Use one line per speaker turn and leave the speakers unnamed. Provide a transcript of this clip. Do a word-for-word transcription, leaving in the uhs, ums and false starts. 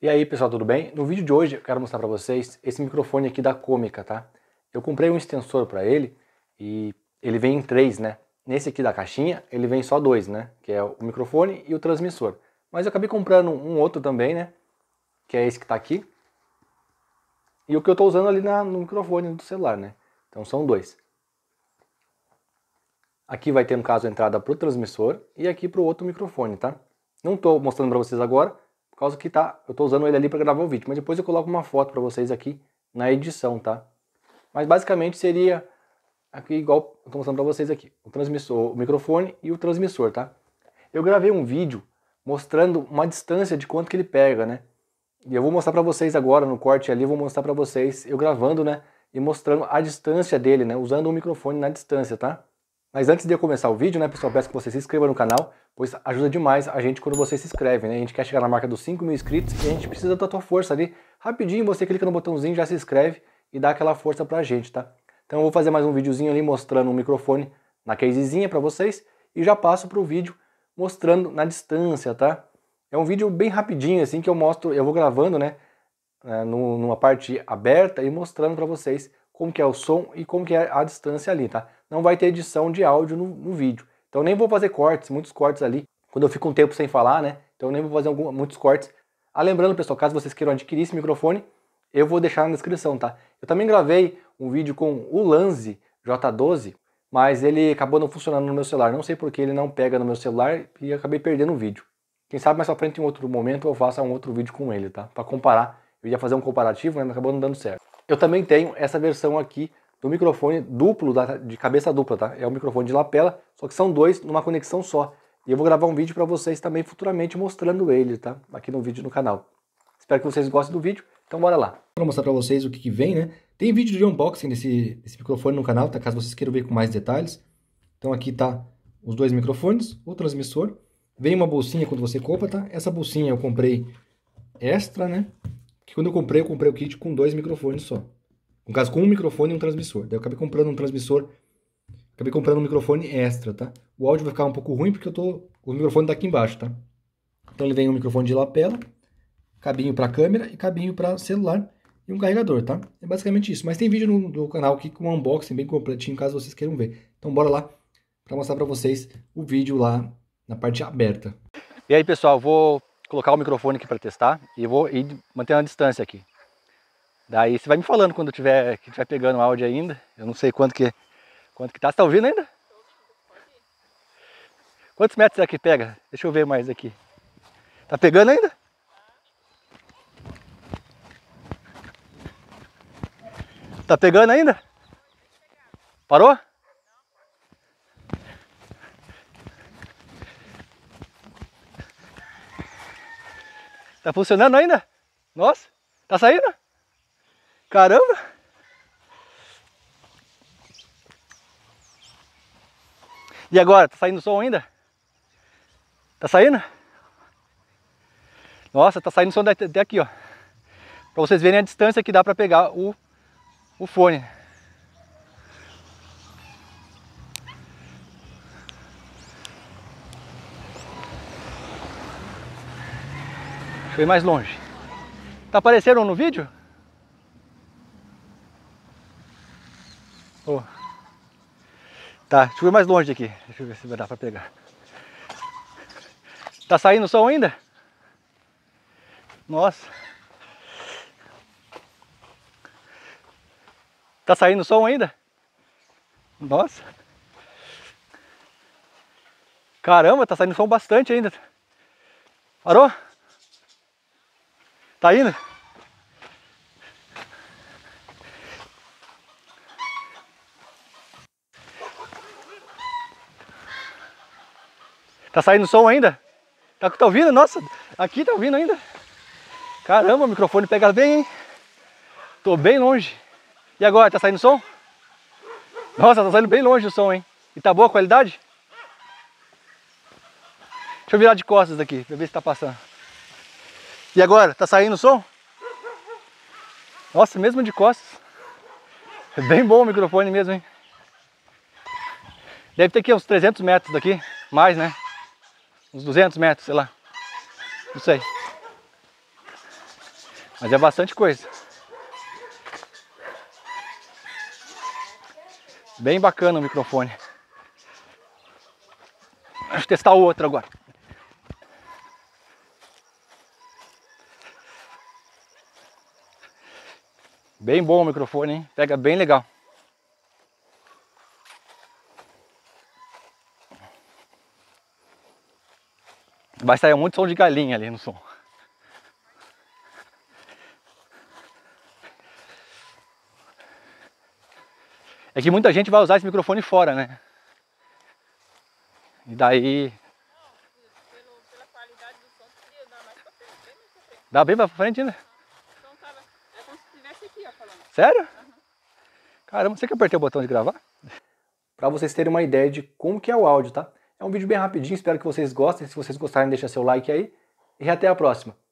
E aí pessoal, tudo bem? No vídeo de hoje eu quero mostrar para vocês esse microfone aqui da Cômica, tá? Eu comprei um extensor para ele e ele vem em três, né? Nesse aqui da caixinha ele vem só dois, né? Que é o microfone e o transmissor. Mas eu acabei comprando um outro também, né? Que é esse que tá aqui. E o que eu tô usando ali na, no microfone do celular, né? Então são dois. Aqui vai ter, no caso, a entrada pro transmissor e aqui pro outro microfone, tá? Não tô mostrando para vocês agora, por causa que tá, eu tô usando ele ali para gravar o vídeo, mas depois eu coloco uma foto para vocês aqui na edição, tá? Mas basicamente seria aqui igual eu tô mostrando para vocês aqui, o transmissor, o microfone e o transmissor, tá? Eu gravei um vídeo mostrando uma distância de quanto que ele pega, né? E eu vou mostrar para vocês agora no corte ali, vou mostrar para vocês eu gravando, né, e mostrando a distância dele, né, usando o microfone na distância, tá? Mas antes de eu começar o vídeo, né, pessoal, peço que você se inscreva no canal, pois ajuda demais a gente quando você se inscreve, né? A gente quer chegar na marca dos cinco mil inscritos e a gente precisa da tua força ali. Rapidinho você clica no botãozinho, já se inscreve e dá aquela força pra gente, tá? Então eu vou fazer mais um videozinho ali mostrando o microfone na casezinha pra vocês e já passo pro vídeo mostrando na distância, tá? É um vídeo bem rapidinho assim que eu mostro, eu vou gravando, né, numa parte aberta e mostrando pra vocês como que é o som e como que é a distância ali, tá? Não vai ter edição de áudio no, no vídeo. Então nem vou fazer cortes, muitos cortes ali, quando eu fico um tempo sem falar, né? Então nem vou fazer algum, muitos cortes. Ah, lembrando, pessoal, caso vocês queiram adquirir esse microfone, eu vou deixar na descrição, tá? Eu também gravei um vídeo com o Lanze J doze, mas ele acabou não funcionando no meu celular. Não sei porque ele não pega no meu celular e acabei perdendo o vídeo. Quem sabe mais pra frente, em outro momento, eu faça um outro vídeo com ele, tá? Pra comparar. Eu ia fazer um comparativo, né? Mas acabou não dando certo. Eu também tenho essa versão aqui do microfone duplo, de cabeça dupla, tá? É um microfone de lapela, só que são dois numa conexão só. E eu vou gravar um vídeo para vocês também futuramente mostrando ele, tá? Aqui no vídeo no canal. Espero que vocês gostem do vídeo, então bora lá. Vou mostrar para vocês o que, que vem, né? Tem vídeo de unboxing desse, desse microfone no canal, tá? Caso vocês queiram ver com mais detalhes. Então aqui tá os dois microfones, o transmissor. Vem uma bolsinha quando você compra, tá? Essa bolsinha eu comprei extra, né? Porque quando eu comprei, eu comprei o kit com dois microfones só. No caso, com um microfone e um transmissor. Daí eu acabei comprando um transmissor, acabei comprando um microfone extra, tá? O áudio vai ficar um pouco ruim porque eu tô, o microfone tá aqui embaixo, tá? Então ele vem um microfone de lapela, cabinho para câmera e cabinho para celular e um carregador, tá? É basicamente isso. Mas tem vídeo no, no canal aqui com um unboxing bem completinho, caso vocês queiram ver. Então bora lá para mostrar para vocês o vídeo lá na parte aberta. E aí, pessoal, vou colocar o microfone aqui para testar e vou ir mantendo a distância aqui. Daí você vai me falando quando tiver, que tiver pegando o áudio ainda. Eu não sei quanto que, quanto que tá. Você tá ouvindo ainda? Quantos metros será que pega? Deixa eu ver mais aqui. Tá pegando ainda? Tá pegando ainda? Parou? Tá funcionando ainda? Nossa, tá saindo? Caramba! E agora, tá saindo som ainda? Tá saindo? Nossa, tá saindo som até aqui, ó. Pra vocês verem a distância que dá pra pegar o, o fone. Deixa eu ir mais longe. Tá aparecendo no vídeo? Oh. Tá, deixa eu ir mais longe aqui. Deixa eu ver se vai dar pra pegar. Tá saindo som ainda? Nossa. Tá saindo som ainda? Nossa. Caramba, tá saindo som bastante ainda. Parou? Tá indo? Tá saindo som ainda? Tá, tá ouvindo? Nossa, aqui tá ouvindo ainda. Caramba, o microfone pega bem, hein? Tô bem longe. E agora, tá saindo som? Nossa, tá saindo bem longe o som, hein? E tá boa a qualidade? Deixa eu virar de costas aqui, pra ver se tá passando. E agora, tá saindo o som? Nossa, mesmo de costas. É bem bom o microfone mesmo, hein? Deve ter aqui uns trezentos metros daqui, mais, né? Uns duzentos metros, sei lá. Não sei. Mas é bastante coisa. Bem bacana o microfone. Deixa eu testar o outro agora. Bem bom o microfone, hein? Pega bem legal. Vai sair muito som de galinha ali no som. É que muita gente vai usar esse microfone fora, né? E daí...
Pelo, pela qualidade do som, podia dar mais pra frente, bem mais pra frente.
Dá bem pra frente ainda?
O som tava... É como se estivesse aqui, ó, falando.
Sério?
Uhum.
Caramba, você que apertei o botão de gravar? Pra vocês terem uma ideia de como que é o áudio, tá? É um vídeo bem rapidinho, espero que vocês gostem. Se vocês gostarem, deixa seu like aí. E até a próxima.